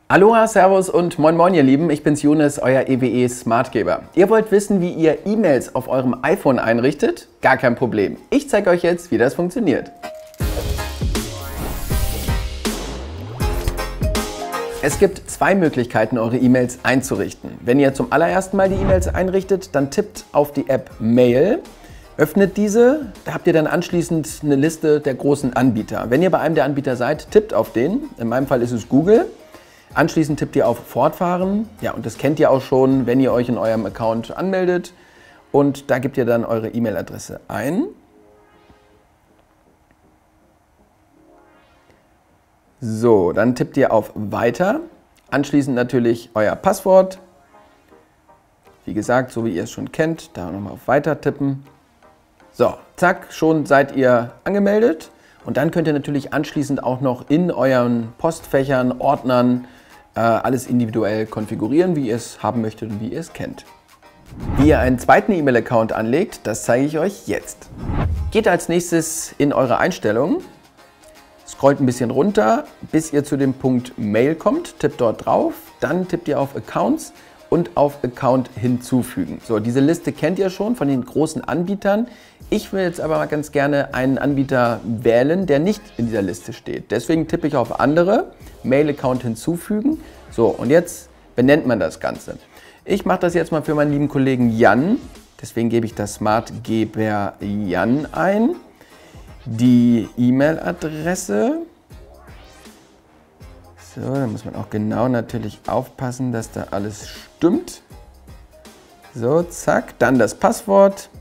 Aloha, Servus und Moin Moin ihr Lieben, ich bin's Younes, euer EWE Smartgeber. Ihr wollt wissen, wie ihr E-Mails auf eurem iPhone einrichtet? Gar kein Problem. Ich zeige euch jetzt, wie das funktioniert. Es gibt zwei Möglichkeiten, eure E-Mails einzurichten. Wenn ihr zum allerersten Mal die E-Mails einrichtet, dann tippt auf die App Mail, öffnet diese, da habt ihr dann anschließend eine Liste der großen Anbieter. Wenn ihr bei einem der Anbieter seid, tippt auf den, in meinem Fall ist es Google. Anschließend tippt ihr auf Fortfahren, ja, und das kennt ihr auch schon, wenn ihr euch in eurem Account anmeldet, und da gebt ihr dann eure E-Mail-Adresse ein. So, dann tippt ihr auf Weiter, anschließend natürlich euer Passwort. Wie gesagt, so wie ihr es schon kennt, da nochmal auf Weiter tippen. So, zack, schon seid ihr angemeldet, und dann könnt ihr natürlich anschließend auch noch in euren Postfächern, Ordnern, alles individuell konfigurieren, wie ihr es haben möchtet und wie ihr es kennt. Wie ihr einen zweiten E-Mail-Account anlegt, das zeige ich euch jetzt. Geht als nächstes in eure Einstellungen, scrollt ein bisschen runter, bis ihr zu dem Punkt Mail kommt, tippt dort drauf, dann tippt ihr auf Accounts und auf Account hinzufügen. So, diese Liste kennt ihr schon von den großen Anbietern. Ich will jetzt aber mal ganz gerne einen Anbieter wählen, der nicht in dieser Liste steht. Deswegen tippe ich auf andere, Mail-Account hinzufügen. So, und jetzt benennt man das Ganze. Ich mache das jetzt mal für meinen lieben Kollegen Jan. Deswegen gebe ich das Smartgeber Jan ein. Die E-Mail-Adresse. So, da muss man auch genau natürlich aufpassen, dass da alles stimmt. So, zack, dann das Passwort.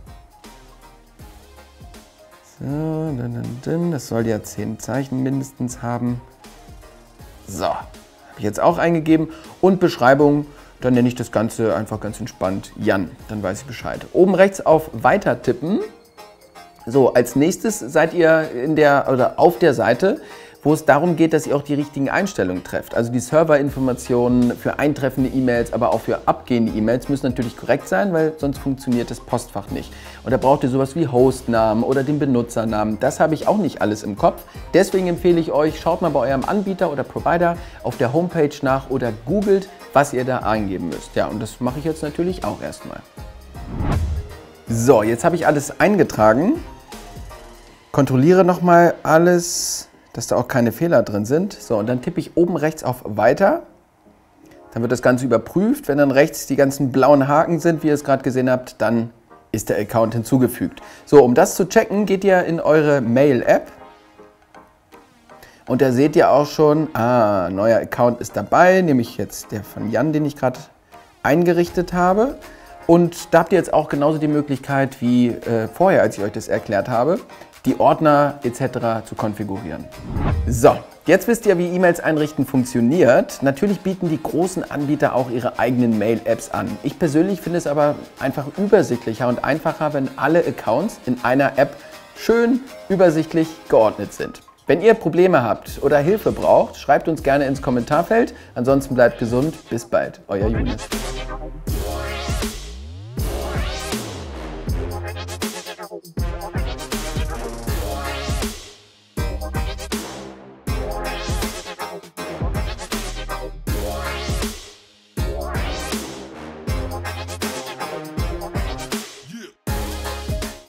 So, das soll ja 10 Zeichen mindestens haben. So, habe ich jetzt auch eingegeben. Und Beschreibung, dann nenne ich das Ganze einfach ganz entspannt Jan, dann weiß ich Bescheid. Oben rechts auf Weiter tippen. So, als nächstes seid ihr auf der Seite, wo es darum geht, dass ihr auch die richtigen Einstellungen trefft. Also die Serverinformationen für eintreffende E-Mails, aber auch für abgehende E-Mails müssen natürlich korrekt sein, weil sonst funktioniert das Postfach nicht. Und da braucht ihr sowas wie Hostnamen oder den Benutzernamen. Das habe ich auch nicht alles im Kopf. Deswegen empfehle ich euch, schaut mal bei eurem Anbieter oder Provider auf der Homepage nach oder googelt, was ihr da eingeben müsst. Ja, und das mache ich jetzt natürlich auch erstmal. So, jetzt habe ich alles eingetragen. Kontrolliere nochmal alles, dass da auch keine Fehler drin sind. So, und dann tippe ich oben rechts auf Weiter. Dann wird das Ganze überprüft. Wenn dann rechts die ganzen blauen Haken sind, wie ihr es gerade gesehen habt, dann ist der Account hinzugefügt. So, um das zu checken, geht ihr in eure Mail-App. Und da seht ihr auch schon, neuer Account ist dabei, nämlich jetzt der von Jan, den ich gerade eingerichtet habe. Und da habt ihr jetzt auch genauso die Möglichkeit wie vorher, als ich euch das erklärt habe, die Ordner etc. zu konfigurieren. So, jetzt wisst ihr, wie E-Mails einrichten funktioniert. Natürlich bieten die großen Anbieter auch ihre eigenen Mail-Apps an. Ich persönlich finde es aber einfach übersichtlicher und einfacher, wenn alle Accounts in einer App schön übersichtlich geordnet sind. Wenn ihr Probleme habt oder Hilfe braucht, schreibt uns gerne ins Kommentarfeld. Ansonsten bleibt gesund. Bis bald, euer Younes.